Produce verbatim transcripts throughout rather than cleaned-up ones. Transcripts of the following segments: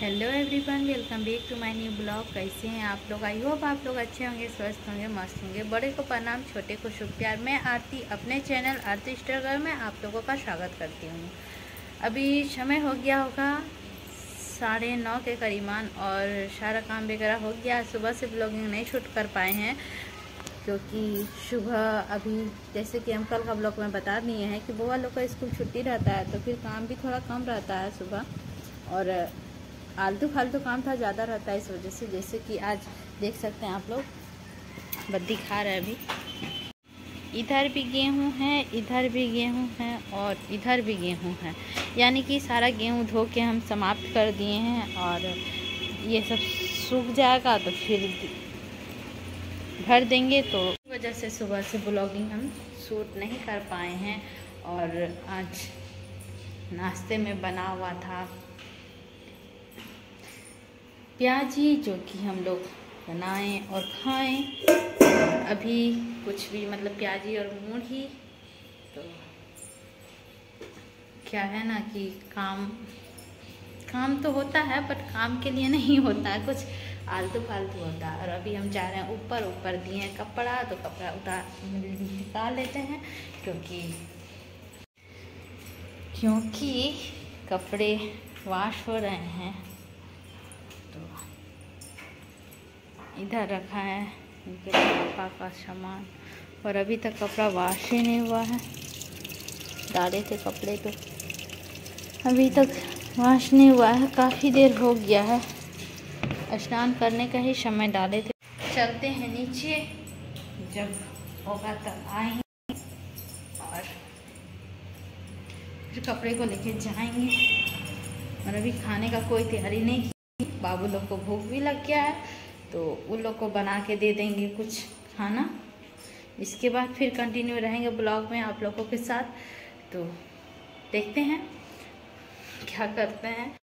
Hello everyone, welcome back to my new blog. कैसे हैं आप लोग? आई होप आप लोग अच्छे होंगे, स्वस्थ होंगे, मस्त होंगे। बड़े को प्रणाम, छोटे को शुभ प्यार। मैं आरती अपने चैनल आरती स्ट्रगल में आप लोगों का स्वागत करती हूँ। अभी समय हो गया होगा साढ़े नौ के करीबन और सारा काम वगैरह हो गया। सुबह से ब्लॉगिंग नहीं शूट कर पाए हैं क्योंकि सुबह अभी जैसे कि हम कल का ब्लॉग में बता दिए हैं कि बुआ लोग का स्कूल छुट्टी रहता है तो फिर काम भी थोड़ा कम रहता है सुबह, और आलतू फालतू काम था ज़्यादा रहता है इस वजह से। जैसे कि आज देख सकते हैं आप लोग, बद्दी खा रहे हैं अभी। इधर भी गेहूं है, इधर भी गेहूं है और इधर भी गेहूं है, यानी कि सारा गेहूं धो के हम समाप्त कर दिए हैं और ये सब सूख जाएगा तो फिर भर देंगे। तो इस वजह से सुबह से ब्लॉगिंग हम शूट नहीं कर पाए हैं। और आज नाश्ते में बना हुआ था प्याजी, जो कि हम लोग बनाएं और खाएं। अभी कुछ भी मतलब प्याजी और मूढ़ी, तो क्या है ना कि काम काम तो होता है बट काम के लिए नहीं होता है, कुछ आलतू फालतू होता है। और अभी हम जा रहे हैं ऊपर। ऊपर दिए हैं कपड़ा, तो कपड़ा उतार निकाल लेते हैं क्योंकि क्योंकि कपड़े वॉश हो रहे हैं। तो इधर रखा है इनके पापा का सामान और अभी तक कपड़ा वॉश ही नहीं हुआ है। डाले थे कपड़े तो अभी तक वॉश नहीं हुआ है, काफ़ी देर हो गया है। स्नान करने का ही समय डाले थे। चलते हैं नीचे, जब होगा तब आएंगे और फिर कपड़े को लेके जाएंगे। और अभी खाने का कोई तैयारी नहीं की। बाबू लोग को भूख भी लग गया है तो उन लोग को बना के दे देंगे कुछ खाना। इसके बाद फिर कंटिन्यू रहेंगे ब्लॉग में आप लोगों के साथ। तो देखते हैं क्या करते हैं।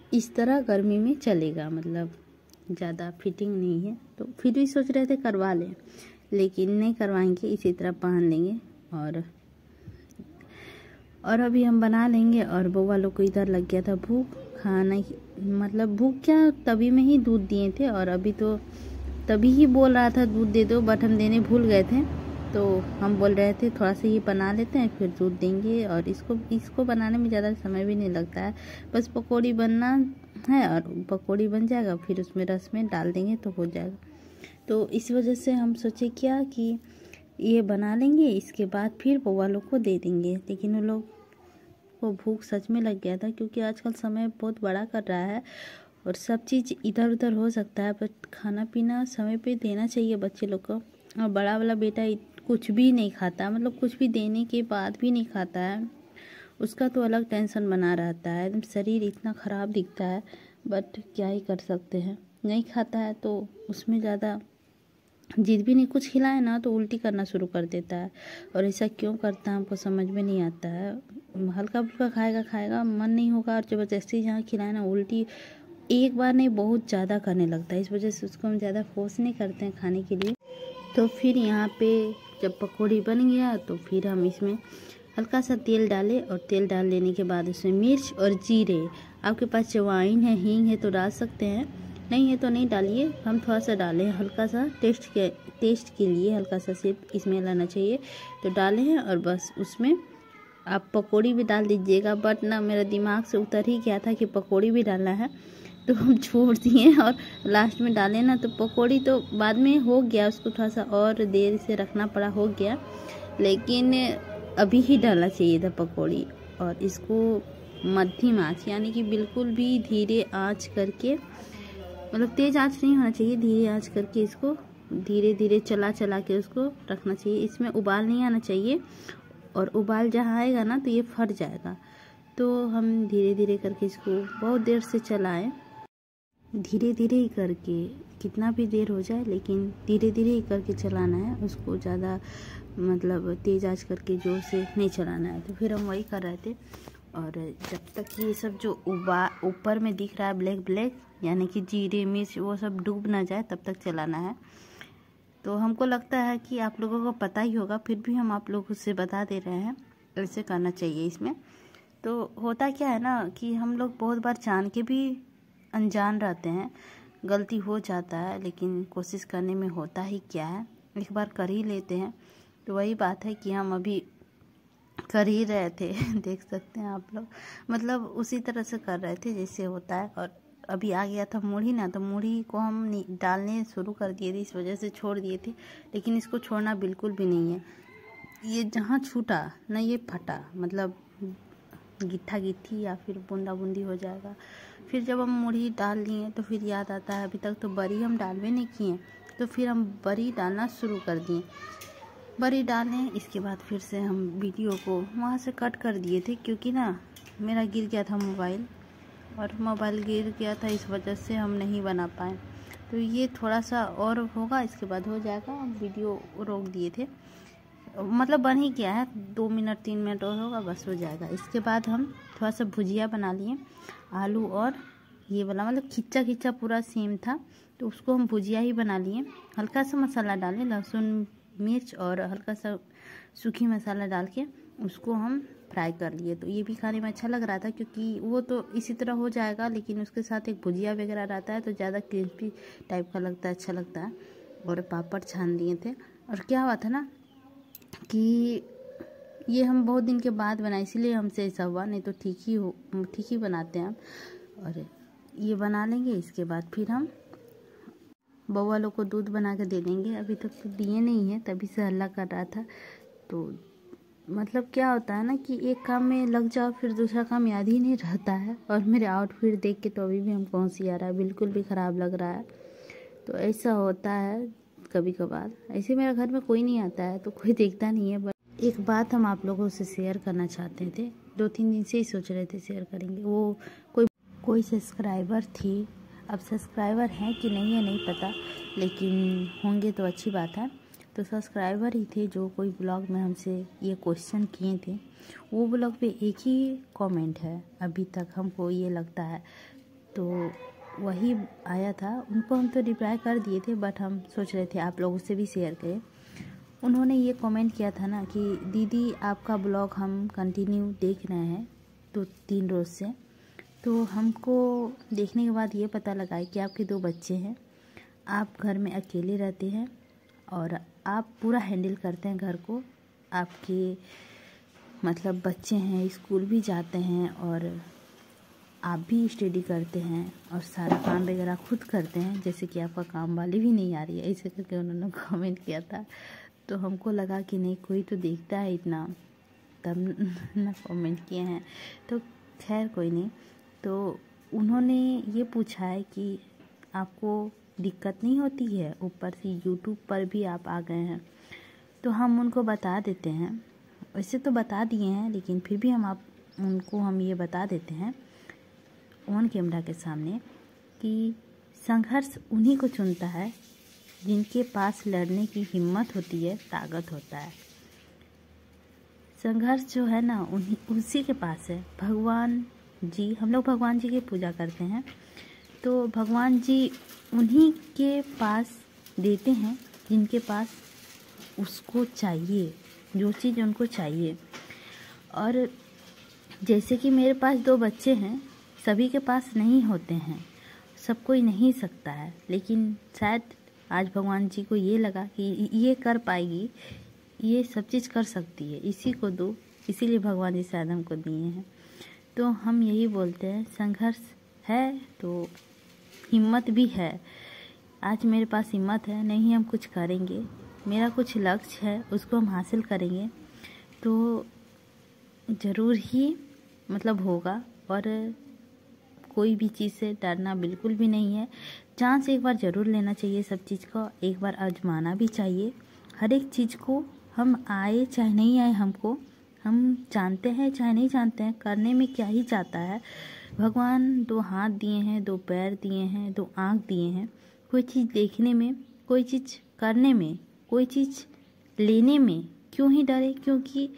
इस तरह गर्मी में चलेगा, मतलब ज़्यादा फिटिंग नहीं है। तो फिर भी सोच रहे थे करवा लें, लेकिन नहीं करवाएंगे, इसी तरह पहन लेंगे। और और अभी हम बना लेंगे। और बउआ लोग को इधर लग गया था भूख, खाना मतलब भूख क्या, तभी में ही दूध दिए थे और अभी तो तभी ही बोल रहा था दूध दे दो, बट हम देने भूल गए थे। तो हम बोल रहे थे थोड़ा सा ये बना लेते हैं फिर दूध देंगे। और इसको इसको बनाने में ज़्यादा समय भी नहीं लगता है, बस पकौड़ी बनना है और पकौड़ी बन जाएगा, फिर उसमें रस में डाल देंगे तो हो जाएगा। तो इस वजह से हम सोचे क्या कि ये बना लेंगे, इसके बाद फिर बउआ लोग को दे देंगे। लेकिन वो लोग को भूख सच में लग गया था, क्योंकि आजकल समय बहुत बड़ा कर रहा है और सब चीज़ इधर उधर हो सकता है, बट खाना पीना समय पे देना चाहिए बच्चे लोग को। और बड़ा वाला बेटा कुछ भी नहीं खाता, मतलब कुछ भी देने के बाद भी नहीं खाता है, उसका तो अलग टेंशन बना रहता है, एकदम शरीर इतना ख़राब दिखता है। बट क्या ही कर सकते हैं, नहीं खाता है तो उसमें ज़्यादा जिद भी नहीं, कुछ खिलाए ना तो उल्टी करना शुरू कर देता है। और ऐसा क्यों करता है हमको समझ में नहीं आता है। हल्का फुल्का खाएगा खाएगा मन नहीं होगा, और ज़बरदस्ती जहाँ खिलाए ना उल्टी एक बार नहीं बहुत ज़्यादा करने लगता है। इस वजह से उसको हम ज़्यादा फोर्स नहीं करते हैं खाने के लिए। तो फिर यहाँ पे जब पकौड़ी बन गया तो फिर हम इसमें हल्का सा तेल डाले, और तेल डाल लेने के बाद उसमें मिर्च और जीरे, आपके पास अजवाइन है, हींग है तो डाल सकते हैं, नहीं है तो नहीं डालिए। हम थोड़ा सा डालें हल्का सा टेस्ट के टेस्ट के लिए, हल्का सा सिर्फ स्मेल आना चाहिए तो डाले हैं। और बस उसमें आप पकौड़ी भी डाल दीजिएगा, बट ना मेरा दिमाग से उतर ही गया था कि पकौड़ी भी डालना है, तो हम छोड़ दिए और लास्ट में डाले ना तो पकौड़ी तो बाद में हो गया, उसको थोड़ा सा और देर से रखना पड़ा, हो गया। लेकिन अभी ही डालना चाहिए था पकौड़ी। और इसको मध्यम आंच यानी कि बिल्कुल भी धीरे आंच करके, मतलब तेज़ आंच नहीं होना चाहिए, धीरे आंच करके इसको धीरे धीरे चला चला के उसको रखना चाहिए। इसमें उबाल नहीं आना चाहिए, और उबाल जहाँ आएगा ना तो ये फट जाएगा। तो हम धीरे धीरे करके इसको बहुत देर से चलाएं, धीरे धीरे ही करके, कितना भी देर हो जाए लेकिन धीरे धीरे ही करके चलाना है उसको, ज़्यादा मतलब तेज़ आंच करके जोर से नहीं चलाना है। तो फिर हम वही कर रहे थे। और जब तक ये सब जो उबा ऊपर में दिख रहा है ब्लैक ब्लैक यानी कि जीरे मिर्च वो सब डूब ना जाए तब तक चलाना है। तो हमको लगता है कि आप लोगों को पता ही होगा, फिर भी हम आप लोगों से बता दे रहे हैं ऐसे करना चाहिए इसमें। तो होता क्या है ना कि हम लोग बहुत बार जान के भी अनजान रहते हैं, गलती हो जाता है, लेकिन कोशिश करने में होता ही क्या है, एक बार कर ही लेते हैं। तो वही बात है कि हम अभी कर ही रहे थे देख सकते हैं आप लोग, मतलब उसी तरह से कर रहे थे जैसे होता है। और अभी आ गया था मूढ़ी ना, तो मूढ़ी को हम डालने शुरू कर दिए थे, इस वजह से छोड़ दिए थे। लेकिन इसको छोड़ना बिल्कुल भी नहीं है, ये जहाँ छूटा ना ये फटा, मतलब गिट्ठा गिट्ठी या फिर बूंदा बूंदी हो जाएगा। फिर जब हम मूढ़ी डाल लिए तो फिर याद आता है अभी तक तो बड़ी हम डालवे नहीं किए, तो फिर हम बड़ी डालना शुरू कर दिए। बड़ी डालें, इसके बाद फिर से हम वीडियो को वहाँ से कट कर दिए थे, क्योंकि ना मेरा गिर गया था मोबाइल, और मोबाइल गिर गया था इस वजह से हम नहीं बना पाए। तो ये थोड़ा सा और होगा, इसके बाद हो जाएगा। हम वीडियो रोक दिए थे, मतलब बन ही गया है, दो मिनट तीन मिनट और होगा बस हो जाएगा। इसके बाद हम थोड़ा सा भुजिया बना लिए, आलू और ये वाला, मतलब खिच्चा खिच्चा पूरा सेम था, तो उसको हम भुजिया ही बना लिए। हल्का सा मसाला डालें, लहसुन मिर्च और हल्का सा सूखी मसाला डाल के उसको हम फ्राई कर लिए। तो ये भी खाने में अच्छा लग रहा था, क्योंकि वो तो इसी तरह हो जाएगा, लेकिन उसके साथ एक भुजिया वगैरह रहता है तो ज़्यादा क्रिस्पी टाइप का लगता है, अच्छा लगता है। और पापड़ छान दिए थे। और क्या हुआ था ना कि ये हम बहुत दिन के बाद बनाए, इसीलिए हमसे ऐसा हुआ, नहीं तो ठीक ही हो ठीक ही बनाते हैं हम। और ये बना लेंगे, इसके बाद फिर हम बउआ लोग को दूध बना के दे देंगे। अभी तक तो दिए नहीं है, तभी से हल्ला कर रहा था। तो मतलब क्या होता है ना कि एक काम में लग जाओ फिर दूसरा काम याद ही नहीं रहता है। और मेरे आउटफिट देख के तो अभी भी हमको हंसी आ रहा है, बिल्कुल भी ख़राब लग रहा है। तो ऐसा होता है कभी कभार, ऐसे मेरे घर में कोई नहीं आता है तो कोई देखता नहीं है। बट एक बात हम आप लोगों से शेयर करना चाहते थे, दो तीन दिन से ही सोच रहे थे शेयर करेंगे। वो कोई कोई सब्सक्राइबर थी, अब सब्सक्राइबर हैं कि नहीं है नहीं पता, लेकिन होंगे तो अच्छी बात है। तो सब्सक्राइबर ही थे जो कोई ब्लॉग में हमसे ये क्वेश्चन किए थे। वो ब्लॉग पे एक ही कमेंट है अभी तक, हमको ये लगता है तो वही आया था। उनको हम तो रिप्लाई कर दिए थे, बट हम सोच रहे थे आप लोगों से भी शेयर करें। उन्होंने ये कमेंट किया था ना कि दीदी आपका ब्लॉग हम कंटिन्यू देख रहे हैं दो तीन रोज़ से, तो हमको देखने के बाद ये पता लगा है कि आपके दो बच्चे हैं, आप घर में अकेले रहते हैं और आप पूरा हैंडल करते हैं घर को। आपके मतलब बच्चे हैं, स्कूल भी जाते हैं और आप भी स्टडी करते हैं और सारा काम वगैरह खुद करते हैं, जैसे कि आपका काम वाली भी नहीं आ रही है, ऐसे करके उन्होंने कमेंट किया था। तो हमको लगा कि नहीं कोई तो देखता है इतना, तब ना कमेंट किए हैं। तो खैर कोई नहीं। तो उन्होंने ये पूछा है कि आपको दिक्कत नहीं होती है, ऊपर से यूट्यूब पर भी आप आ गए हैं। तो हम उनको बता देते हैं, वैसे तो बता दिए हैं लेकिन फिर भी हम आप उनको हम ये बता देते हैं ऑन कैमरा के सामने कि संघर्ष उन्हीं को चुनता है जिनके पास लड़ने की हिम्मत होती है, ताकत होता है। संघर्ष जो है ना उन्हीं उसी के पास है। भगवान जी, हम लोग भगवान जी की पूजा करते हैं, तो भगवान जी उन्हीं के पास देते हैं जिनके पास उसको चाहिए, जो चीज़ उनको चाहिए। और जैसे कि मेरे पास दो बच्चे हैं, सभी के पास नहीं होते हैं, सब कोई नहीं सकता है, लेकिन शायद आज भगवान जी को ये लगा कि ये कर पाएगी, ये सब चीज़ कर सकती है, इसी को दो, इसीलिए भगवान जी शायद हमको दिए हैं। तो हम यही बोलते हैं, संघर्ष है तो हिम्मत भी है। आज मेरे पास हिम्मत है, नहीं हम कुछ करेंगे, मेरा कुछ लक्ष्य है उसको हम हासिल करेंगे तो ज़रूर ही मतलब होगा। और कोई भी चीज़ से डरना बिल्कुल भी नहीं है। चांस एक बार ज़रूर लेना चाहिए, सब चीज़ का एक बार आजमाना भी चाहिए। हर एक चीज़ को हम आए चाहे नहीं आए, हमको हम जानते हैं चाहे नहीं जानते हैं, करने में क्या ही जाता है। भगवान दो हाथ दिए हैं, दो पैर दिए हैं, दो आँख दिए हैं। कोई चीज़ देखने में, कोई चीज़ करने में, कोई चीज़ लेने में क्यों ही डरे, क्योंकि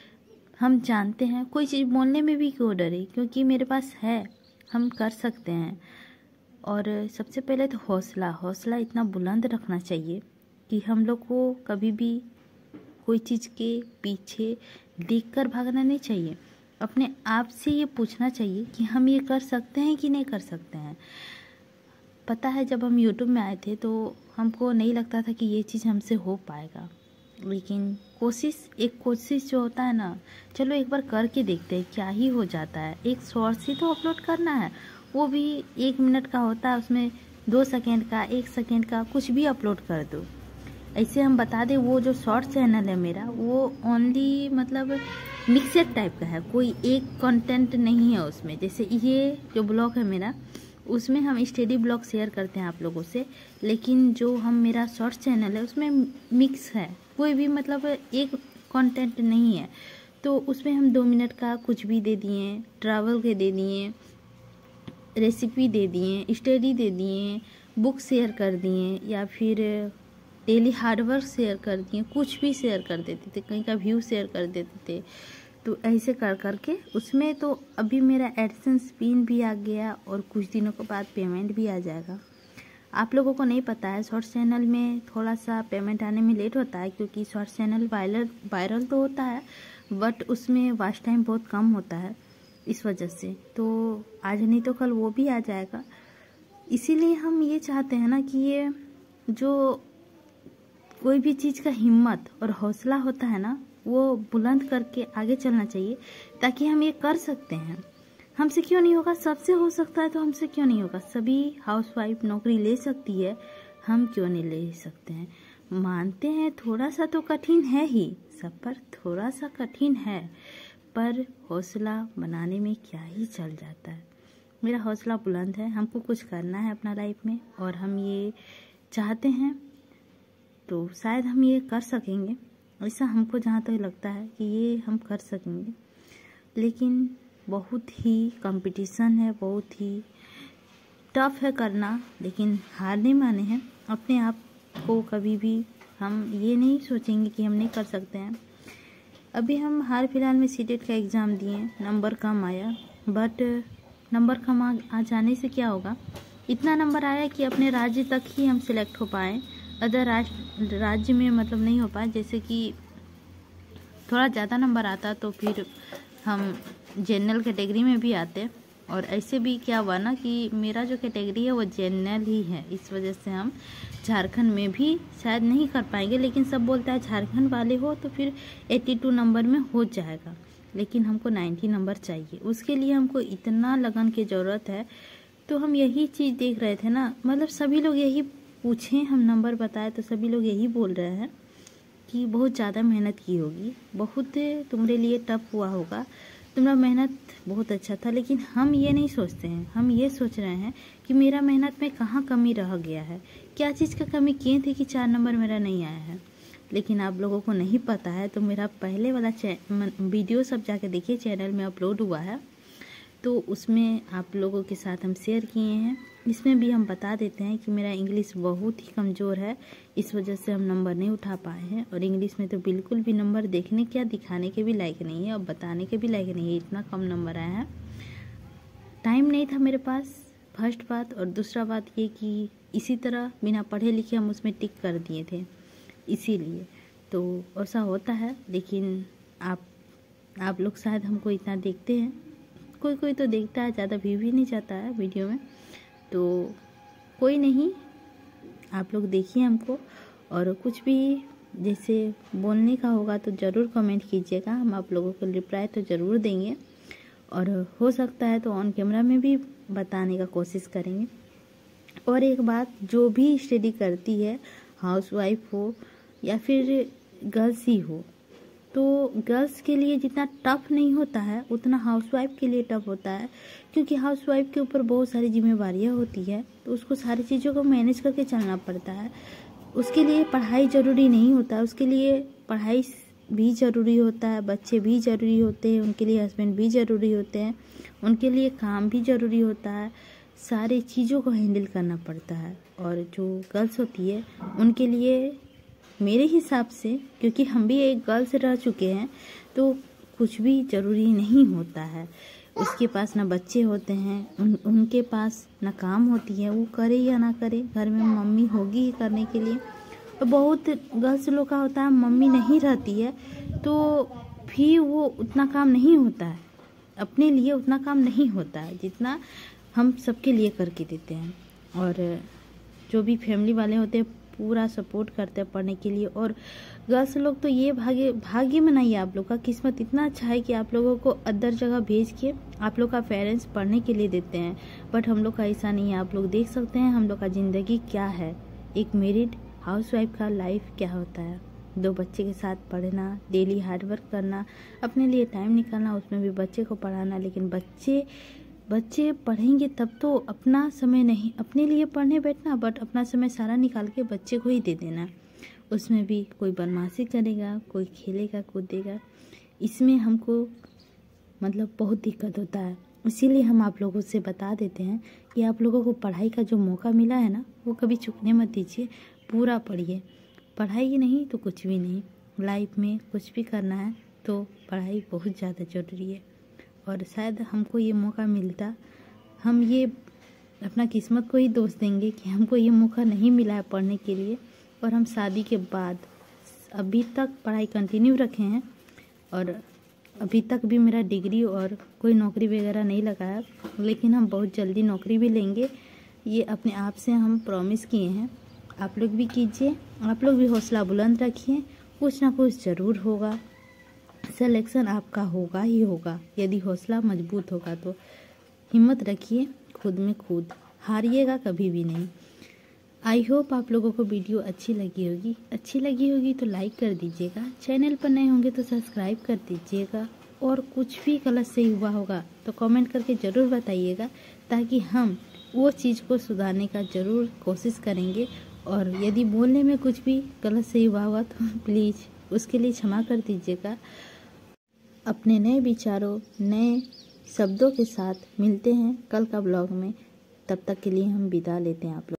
हम जानते हैं। कोई चीज़ बोलने में भी क्यों डरे, क्योंकि मेरे पास है, हम कर सकते हैं। और सबसे पहले तो हौसला हौसला इतना बुलंद रखना चाहिए कि हम लोग को कभी भी कोई चीज़ के पीछे देखकर भागना नहीं चाहिए। अपने आप से ये पूछना चाहिए कि हम ये कर सकते हैं कि नहीं कर सकते हैं। पता है जब हम यूट्यूब में आए थे तो हमको नहीं लगता था कि ये चीज़ हमसे हो पाएगा, लेकिन कोशिश एक कोशिश जो होता है ना, चलो एक बार करके देखते हैं क्या ही हो जाता है। एक शॉर्ट्स ही तो अपलोड करना है, वो भी एक मिनट का होता है, उसमें दो सेकेंड का, एक सेकेंड का कुछ भी अपलोड कर दो। ऐसे हम बता दें, वो जो शॉर्ट चैनल है मेरा, वो ओनली मतलब मिक्सड टाइप का है, कोई एक कंटेंट नहीं है उसमें। जैसे ये जो ब्लॉग है मेरा, उसमें हम स्टडी ब्लॉग शेयर करते हैं आप लोगों से, लेकिन जो हम मेरा शॉर्ट चैनल है उसमें मिक्स है, कोई भी मतलब एक कंटेंट नहीं है। तो उसमें हम दो मिनट का कुछ भी दे दिए, ट्रैवल के दे दिए, रेसिपी दे दिए, स्टडी दे दिए, बुक शेयर कर दिए, या फिर डेली हार्डवर्क शेयर कर दिए, कुछ भी शेयर कर देते थे, कहीं का व्यू शेयर कर देते थे। तो ऐसे कर करके उसमें तो अभी मेरा एडसेंस पिन भी आ गया और कुछ दिनों के बाद पेमेंट भी आ जाएगा। आप लोगों को नहीं पता है, शॉर्ट चैनल में थोड़ा सा पेमेंट आने में लेट होता है, क्योंकि शॉर्ट चैनल वायरल वायरल तो होता है, बट उसमें वॉच टाइम बहुत कम होता है, इस वजह से। तो आज नहीं तो कल वो भी आ जाएगा। इसीलिए हम ये चाहते हैं ना कि ये जो कोई भी चीज़ का हिम्मत और हौसला होता है ना, वो बुलंद करके आगे चलना चाहिए, ताकि हम ये कर सकते हैं। हमसे क्यों नहीं होगा, सबसे हो सकता है तो हमसे क्यों नहीं होगा। सभी हाउसवाइफ नौकरी ले सकती है, हम क्यों नहीं ले सकते हैं। मानते हैं थोड़ा सा तो कठिन है ही, सब पर थोड़ा सा कठिन है, पर हौसला बनाने में क्या ही चल जाता है। मेरा हौसला बुलंद है, हमको कुछ करना है अपना लाइफ में और हम ये चाहते हैं, तो शायद हम ये कर सकेंगे। ऐसा हमको जहाँ तक तो लगता है कि ये हम कर सकेंगे, लेकिन बहुत ही कंपटीशन है, बहुत ही टफ है करना, लेकिन हार नहीं माने हैं। अपने आप को कभी भी हम ये नहीं सोचेंगे कि हम नहीं कर सकते हैं। अभी हम हाल फिलहाल में सीटेट का एग्ज़ाम दिए, नंबर कम आया, बट नंबर कम आ, आ जाने से क्या होगा, इतना नंबर आया कि अपने राज्य तक ही हम सिलेक्ट हो पाए, अदर राज्य राज्य में मतलब नहीं हो पाए। जैसे कि थोड़ा ज़्यादा नंबर आता तो फिर हम जनरल कैटेगरी में भी आते, और ऐसे भी क्या हुआ ना कि मेरा जो कैटेगरी है वो जनरल ही है, इस वजह से हम झारखंड में भी शायद नहीं कर पाएंगे। लेकिन सब बोलता है झारखंड वाले हो तो फिर बयासी नंबर में हो जाएगा, लेकिन हमको नब्बे नंबर चाहिए, उसके लिए हमको इतना लगन की ज़रूरत है। तो हम यही चीज़ देख रहे थे ना, मतलब सभी लोग यही पूछें, हम नंबर बताए तो सभी लोग यही बोल रहे हैं कि बहुत ज़्यादा मेहनत की होगी, बहुत तुम्हारे लिए टफ हुआ होगा, तुम्हारा मेहनत बहुत अच्छा था। लेकिन हम ये नहीं सोचते हैं, हम ये सोच रहे हैं कि मेरा मेहनत में कहाँ कमी रह गया है, क्या चीज़ का कमी किए थे कि चार नंबर मेरा नहीं आया है। लेकिन आप लोगों को नहीं पता है तो मेरा पहले वाला वीडियो सब जाके देखिए, चैनल में अपलोड हुआ है, तो उसमें आप लोगों के साथ हम शेयर किए हैं। इसमें भी हम बता देते हैं कि मेरा इंग्लिश बहुत ही कमज़ोर है, इस वजह से हम नंबर नहीं उठा पाए हैं। और इंग्लिश में तो बिल्कुल भी नंबर देखने क्या दिखाने के भी लायक नहीं है और बताने के भी लायक नहीं है, इतना कम नंबर आया है। टाइम नहीं था मेरे पास, फर्स्ट बात, और दूसरा बात ये कि इसी तरह बिना पढ़े लिखे हम उसमें टिक कर दिए थे, इसीलिए तो ऐसा होता है। लेकिन आप आप लोग शायद हमको इतना देखते हैं, कोई कोई तो देखता है, ज़्यादा व्यू भी नहीं जाता है वीडियो में, तो कोई नहीं, आप लोग देखिए हमको। और कुछ भी जैसे बोलने का होगा तो ज़रूर कमेंट कीजिएगा, हम आप लोगों को रिप्लाई तो ज़रूर देंगे, और हो सकता है तो ऑन कैमरा में भी बताने का कोशिश करेंगे। और एक बात, जो भी स्टडी करती है, हाउसवाइफ हो या फिर गर्ल्स ही हो, तो गर्ल्स के लिए जितना टफ नहीं होता है उतना हाउसवाइफ के लिए टफ होता है, क्योंकि हाउसवाइफ के ऊपर बहुत सारी जिम्मेवारियां होती है, तो उसको सारी चीज़ों को मैनेज करके चलना पड़ता है। उसके लिए पढ़ाई ज़रूरी नहीं होता, उसके लिए पढ़ाई भी ज़रूरी होता है, बच्चे भी ज़रूरी होते हैं, उनके लिए हस्बैंड भी ज़रूरी होते हैं, उनके लिए काम भी ज़रूरी होता है, सारी चीज़ों को हैंडल करना पड़ता है। और जो गर्ल्स होती है उनके लिए मेरे हिसाब से, क्योंकि हम भी एक गर्ल्स रह चुके हैं, तो कुछ भी ज़रूरी नहीं होता है। उसके पास ना बच्चे होते हैं, उन उनके पास ना काम होती है, वो करे या ना करे, घर में मम्मी होगी ही करने के लिए। और बहुत गर्ल्स लोग का होता है मम्मी नहीं रहती है तो भी वो उतना काम नहीं होता है, अपने लिए उतना काम नहीं होता है जितना हम सबके लिए करके देते हैं। और जो भी फैमिली वाले होते हैं पूरा सपोर्ट करते हैं पढ़ने के लिए। और गर्ल्स लोग तो ये भाग्य भाग्य मनाइए, आप लोग का किस्मत इतना अच्छा है कि आप लोगों को अदर जगह भेज के आप लोग का पेरेंट्स पढ़ने के लिए देते हैं, बट हम लोग का ऐसा नहीं है। आप लोग देख सकते हैं हम लोग का ज़िंदगी क्या है, एक मैरिड हाउसवाइफ का लाइफ क्या होता है, दो बच्चे के साथ पढ़ना, डेली हार्डवर्क करना, अपने लिए टाइम निकालना, उसमें भी बच्चे को पढ़ाना। लेकिन बच्चे बच्चे पढ़ेंगे तब तो अपना समय नहीं, अपने लिए पढ़ने बैठना, बट अपना समय सारा निकाल के बच्चे को ही दे देना। उसमें भी कोई बदमाशी करेगा, कोई खेलेगा कूदेगा, इसमें हमको मतलब बहुत दिक्कत होता है। इसीलिए हम आप लोगों से बता देते हैं कि आप लोगों को पढ़ाई का जो मौका मिला है ना, वो कभी चूकने मत दीजिए, पूरा पढ़िए। पढ़ाई ही नहीं तो कुछ भी नहीं, लाइफ में कुछ भी करना है तो पढ़ाई बहुत ज़्यादा ज़रूरी है। और शायद हमको ये मौका मिलता, हम ये अपना किस्मत को ही दोष देंगे कि हमको ये मौका नहीं मिला है पढ़ने के लिए। और हम शादी के बाद अभी तक पढ़ाई कंटिन्यू रखे हैं, और अभी तक भी मेरा डिग्री और कोई नौकरी वगैरह नहीं लगा है, लेकिन हम बहुत जल्दी नौकरी भी लेंगे, ये अपने आप से हम प्रॉमिस किए हैं। आप लोग भी कीजिए, आप लोग भी हौसला बुलंद रखिए, कुछ ना कुछ ज़रूर होगा, सिलेक्शन आपका होगा ही होगा। यदि हौसला मजबूत होगा तो हिम्मत रखिए, खुद में खुद हारिएगा कभी भी नहीं। आई होप आप लोगों को वीडियो अच्छी लगी होगी, अच्छी लगी होगी तो लाइक कर दीजिएगा, चैनल पर नए होंगे तो सब्सक्राइब कर दीजिएगा, और कुछ भी गलत सही हुआ होगा तो कमेंट करके ज़रूर बताइएगा, ताकि हम वो चीज़ को सुधारने का ज़रूर कोशिश करेंगे। और यदि बोलने में कुछ भी गलत सही हुआ होगा तो प्लीज़ उसके लिए क्षमा कर दीजिएगा। अपने नए विचारों, नए शब्दों के साथ मिलते हैं कल का ब्लॉग में, तब तक के लिए हम विदा लेते हैं आप लोग।